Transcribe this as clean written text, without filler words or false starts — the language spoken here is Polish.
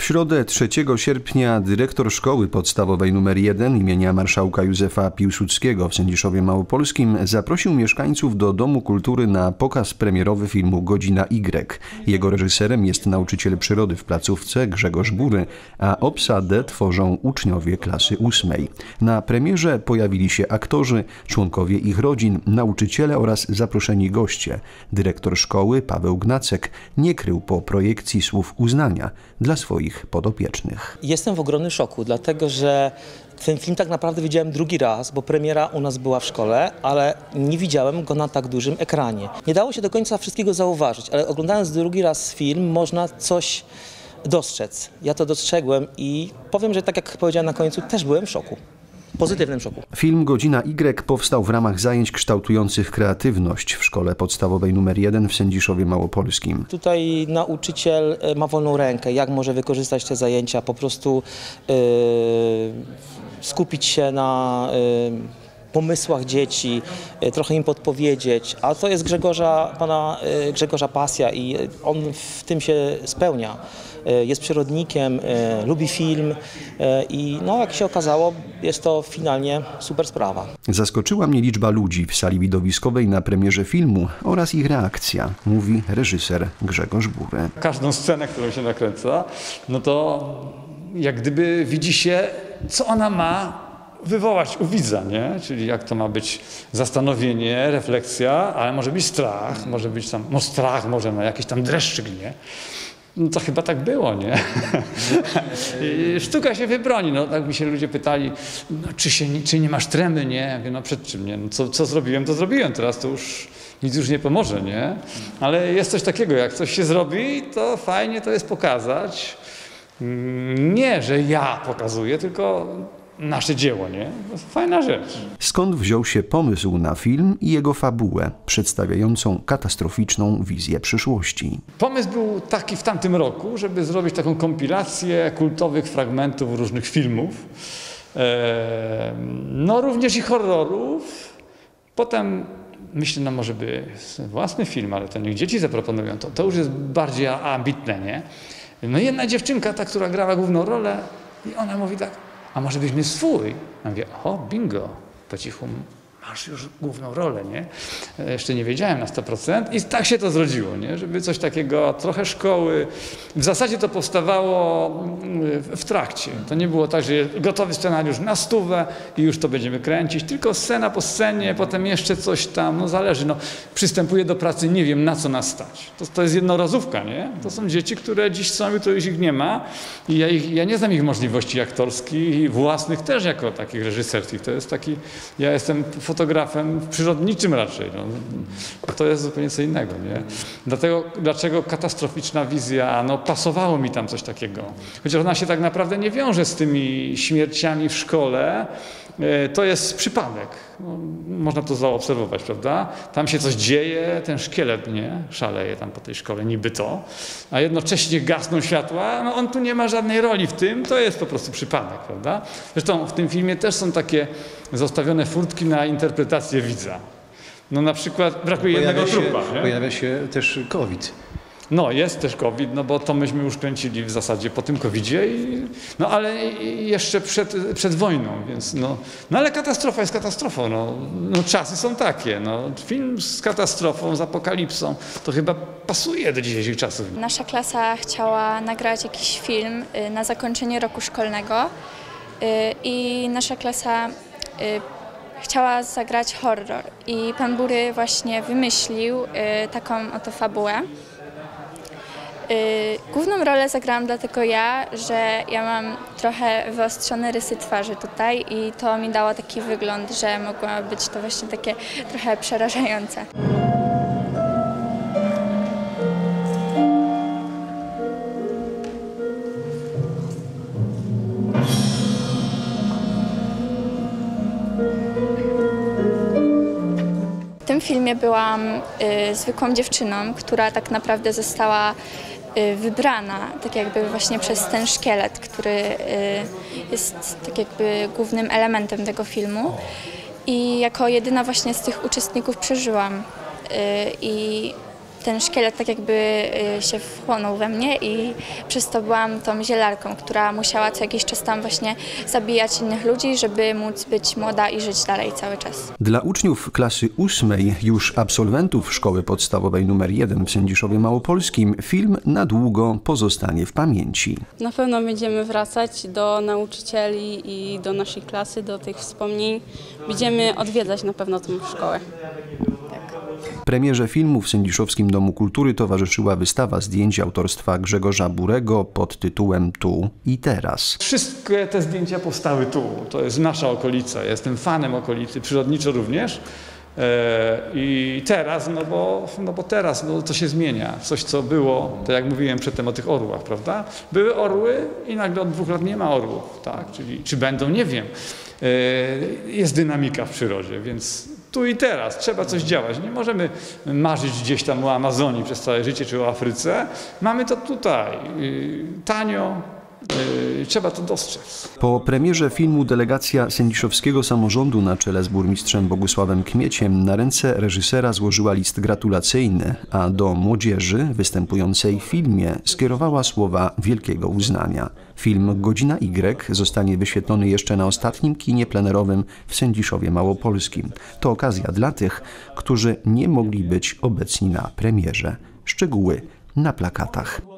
W środę 3 sierpnia dyrektor szkoły podstawowej nr 1 imienia marszałka Józefa Piłsudskiego w Sędziszowie Małopolskim zaprosił mieszkańców do Domu Kultury na pokaz premierowy filmu Godzina Y. Jego reżyserem jest nauczyciel przyrody w placówce Grzegorz Bury, a obsadę tworzą uczniowie klasy 8. Na premierze pojawili się aktorzy, członkowie ich rodzin, nauczyciele oraz zaproszeni goście. Dyrektor szkoły Paweł Gnacek nie krył po projekcji słów uznania dla swoich podopiecznych. Jestem w ogromnym szoku, dlatego że ten film tak naprawdę widziałem drugi raz, bo premiera u nas była w szkole, ale nie widziałem go na tak dużym ekranie. Nie dało się do końca wszystkiego zauważyć, ale oglądając drugi raz film można coś dostrzec. Ja to dostrzegłem i powiem, że tak jak powiedziałem na końcu, też byłem w szoku. Pozytywnym szoku. Film Godzina Y powstał w ramach zajęć kształtujących kreatywność w Szkole Podstawowej nr 1 w Sędziszowie Małopolskim. Tutaj nauczyciel ma wolną rękę, jak może wykorzystać te zajęcia, po prostu skupić się na pomysłach dzieci, trochę im podpowiedzieć, a to jest pana Grzegorza pasja i on w tym się spełnia. Jest przyrodnikiem, lubi film i no, jak się okazało, jest to finalnie super sprawa. Zaskoczyła mnie liczba ludzi w sali widowiskowej na premierze filmu oraz ich reakcja, mówi reżyser Grzegorz Bury. Każdą scenę, którą się nakręca, no to jak gdyby widzi się, co ona ma wywołać u widza, nie? Czyli jak to ma być zastanowienie, refleksja, ale może być strach, może być tam, no strach może na jakiś tam dreszczyk, nie? No to chyba tak było, nie? Sztuka się wybroni, no tak mi się ludzie pytali, no, czy nie masz tremy, nie? Ja mówię, no przed czym, nie? No, co zrobiłem, to zrobiłem, teraz to już nic już nie pomoże, nie? Ale jest coś takiego, jak coś się zrobi, to fajnie to jest pokazać. Nie, że ja pokazuję, tylko nasze dzieło, nie? To jest fajna rzecz. Skąd wziął się pomysł na film i jego fabułę, przedstawiającą katastroficzną wizję przyszłości? Pomysł był taki w tamtym roku, żeby zrobić taką kompilację kultowych fragmentów różnych filmów, no również i horrorów. Potem myślę, no może by własny film, ale to niech dzieci zaproponują, to już jest bardziej ambitne, nie? No jedna dziewczynka, ta, która grała główną rolę i ona mówi tak, a może byśmy swój? Ja mówię, o bingo, po cichu masz już główną rolę, nie? Jeszcze nie wiedziałem na 100% i tak się to zrodziło, nie? Żeby coś takiego, trochę szkoły. W zasadzie to powstawało w trakcie. To nie było tak, że jest gotowy scenariusz na 100 i już to będziemy kręcić, tylko scena po scenie, potem jeszcze coś tam, no zależy, no przystępuję do pracy, nie wiem na co nas stać. To jest jednorazówka, nie? To są dzieci, które dziś są, jutro już ich nie ma i ja nie znam ich możliwości aktorskich i własnych też jako takich reżyserskich. To jest taki, ja jestem fotografem przyrodniczym raczej. No, to jest zupełnie co innego, nie? Dlaczego katastroficzna wizja? No pasowało mi tam coś takiego. Chociaż ona się tak naprawdę nie wiąże z tymi śmierciami w szkole. To jest przypadek. No, można to zaobserwować, prawda? Tam się coś dzieje, ten szkielet, nie? Szaleje tam po tej szkole, niby to. A jednocześnie gasną światła. No on tu nie ma żadnej roli w tym. To jest po prostu przypadek, prawda? Zresztą w tym filmie też są takie zostawione furtki na interpretację widza. No na przykład brakuje jednego trupa. Pojawia się też COVID. No jest też COVID, no bo to myśmy już kręcili w zasadzie po tym COVID-zie, no ale jeszcze przed wojną, więc no ale katastrofa jest katastrofą, no czasy są takie, no film z katastrofą, z apokalipsą, to chyba pasuje do dzisiejszych czasów. Nasza klasa chciała nagrać jakiś film na zakończenie roku szkolnego i nasza klasa chciała zagrać horror i pan Bury właśnie wymyślił taką oto fabułę. Główną rolę zagrałam dlatego ja, że ja mam trochę wyostrzone rysy twarzy tutaj i to mi dało taki wygląd, że mogło być to właśnie takie trochę przerażające. W tym filmie byłam zwykłą dziewczyną, która tak naprawdę została wybrana tak jakby właśnie przez ten szkielet, który jest tak jakby głównym elementem tego filmu i jako jedyna właśnie z tych uczestników przeżyłam i ten szkielet tak jakby się wchłonął we mnie i przez to byłam tą zielarką, która musiała co jakiś czas tam właśnie zabijać innych ludzi, żeby móc być młoda i żyć dalej cały czas. Dla uczniów klasy 8, już absolwentów szkoły podstawowej nr 1 w Sędziszowie Małopolskim, film na długo pozostanie w pamięci. Na pewno będziemy wracać do nauczycieli i do naszej klasy, do tych wspomnień. Będziemy odwiedzać na pewno tę szkołę. Premierze filmu w Sędziszowskim Domu Kultury towarzyszyła wystawa zdjęć autorstwa Grzegorza Burego pod tytułem Tu i Teraz. Wszystkie te zdjęcia powstały tu. To jest nasza okolica. Ja jestem fanem okolicy, przyrodniczo również. I teraz, no bo teraz to się zmienia. Coś, co było, to jak mówiłem przedtem o tych orłach, prawda? Były orły i nagle od 2 lat nie ma orłów, tak? Czyli czy będą, nie wiem. Jest dynamika w przyrodzie, więc tu i teraz trzeba coś działać. Nie możemy marzyć gdzieś tam o Amazonii przez całe życie czy o Afryce. Mamy to tutaj, tanio. Trzeba to dostrzec. Po premierze filmu delegacja sędziszowskiego samorządu na czele z burmistrzem Bogusławem Kmieciem na ręce reżysera złożyła list gratulacyjny, a do młodzieży występującej w filmie skierowała słowa wielkiego uznania. Film Godzina Y zostanie wyświetlony jeszcze na ostatnim kinie plenerowym w Sędziszowie Małopolskim. To okazja dla tych, którzy nie mogli być obecni na premierze. Szczegóły na plakatach.